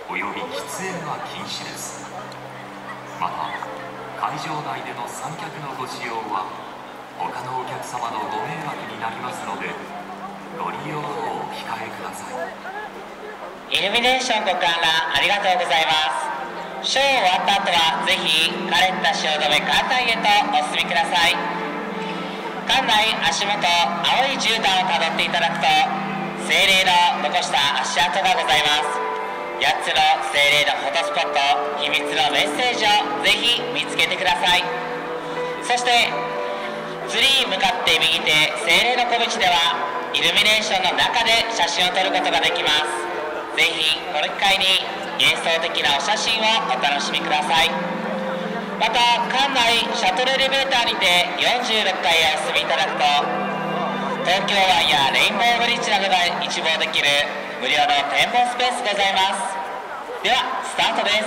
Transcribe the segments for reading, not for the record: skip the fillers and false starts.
および喫煙は禁止です。また会場内での三脚のご使用は他のお客様のご迷惑になりますのでご利用をお控えください。 イルミネーションご観覧ありがとうございます。ショー終わった後はぜひカレッタ汐留館内へとお進みください。館内足元青い絨毯をたどっていただくと精霊の残した足跡がございます。8つの精霊のフォトスポット、秘密のメッセージをぜひ見つけてください。そしてツリー向かって右手精霊の小道ではイルミネーションの中で写真を撮ることができます。ぜひこの機会に幻想的なお写真をお楽しみください。また館内シャトルエレベーターにて46階へお進みいただくと東京湾やレインボーブリッジなどが一望できる無料の展望スペースございます。ではスタートです。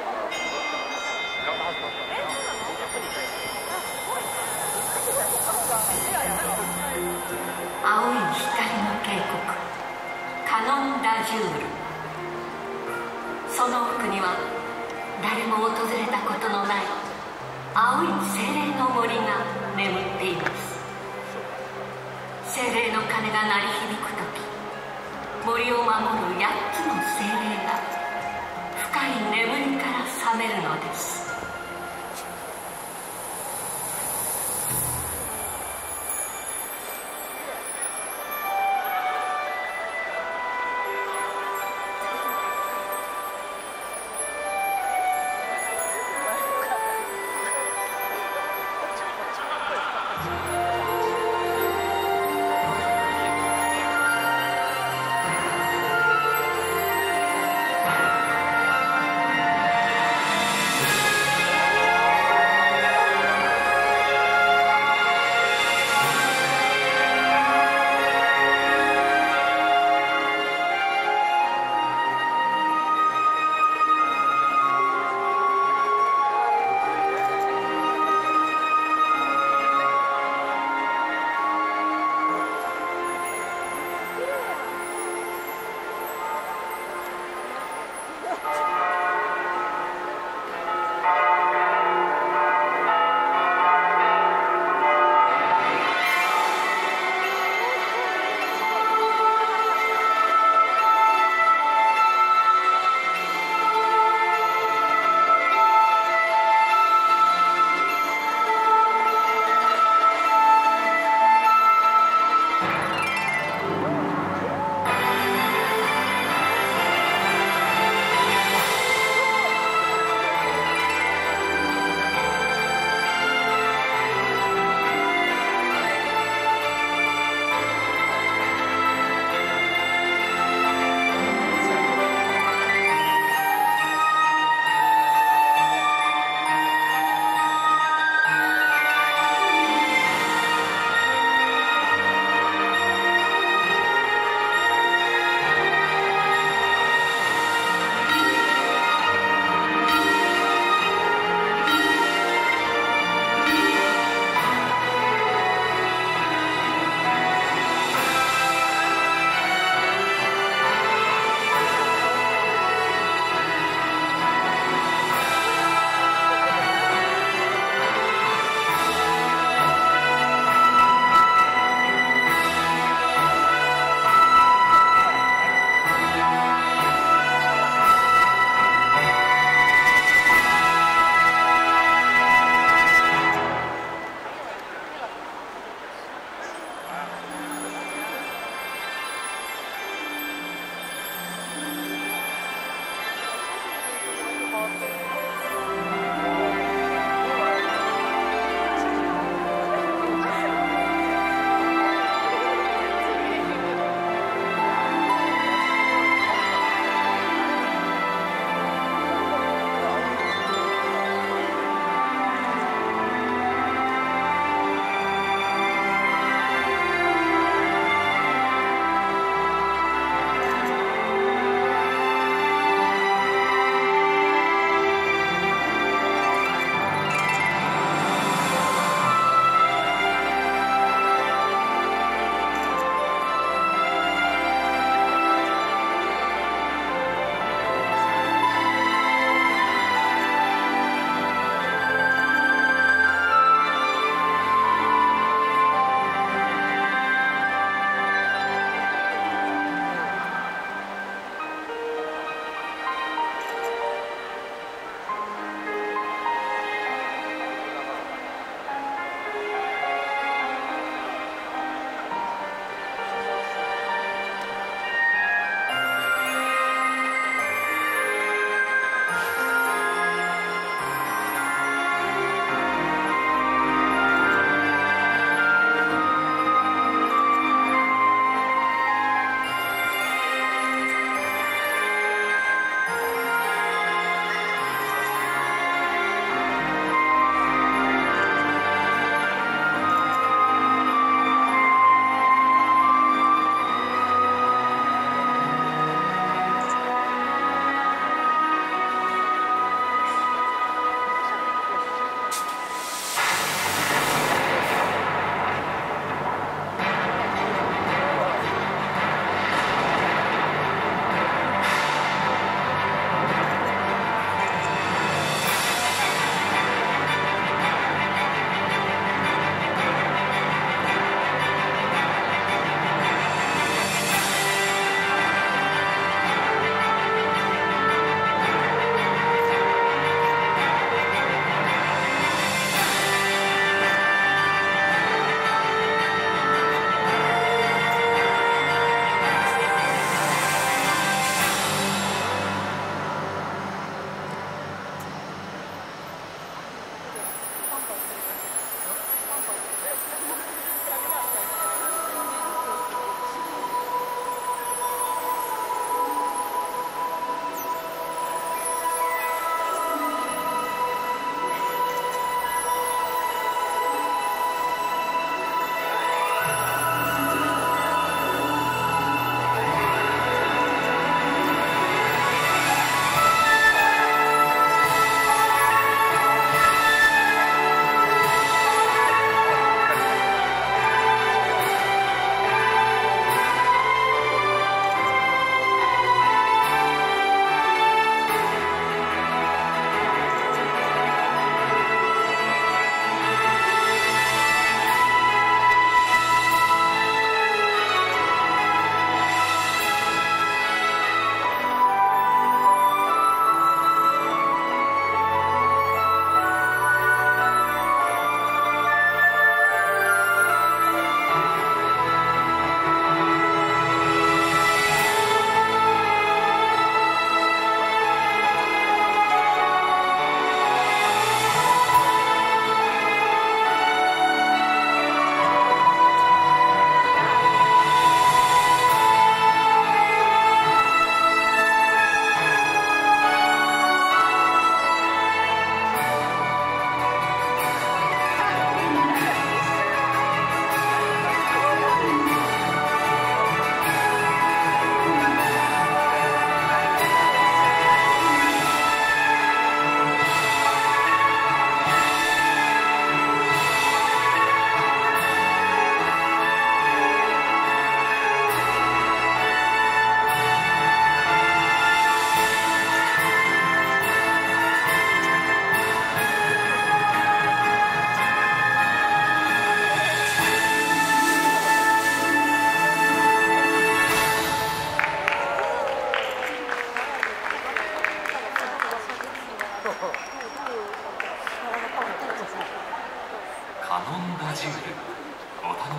青い光の渓谷カノンダジュール、その奥には誰も訪れたことのない青い精霊の森が眠っています。精霊の鐘が鳴り響くとき、森を守る8つの精霊が深い眠りから覚めるのです。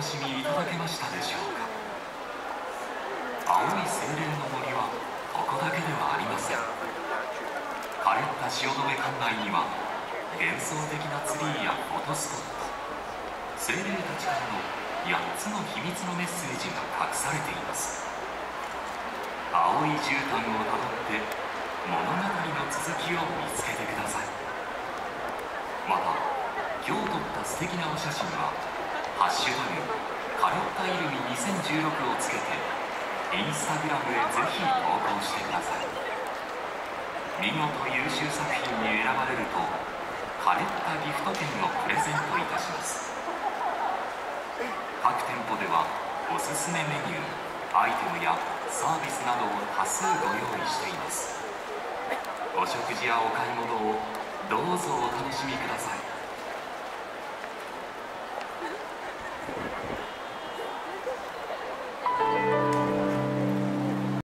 しみいただけましたでしょうか。青い精霊の森はここだけではありません。枯れた汐留館内には幻想的なツリーやフォトスポット、精霊たちからの8つの秘密のメッセージが隠されています。青い絨毯をたどって物語の続きを見つけてください。また今日撮った素敵なお写真は「ハッシュタグカレッタイルミ2016」をつけてインスタグラムへぜひ投稿してください。見事優秀作品に選ばれるとカレッタギフト券をプレゼントいたします。各店舗ではおすすめメニュー、アイテムやサービスなどを多数ご用意しています。お食事やお買い物をどうぞお楽しみください。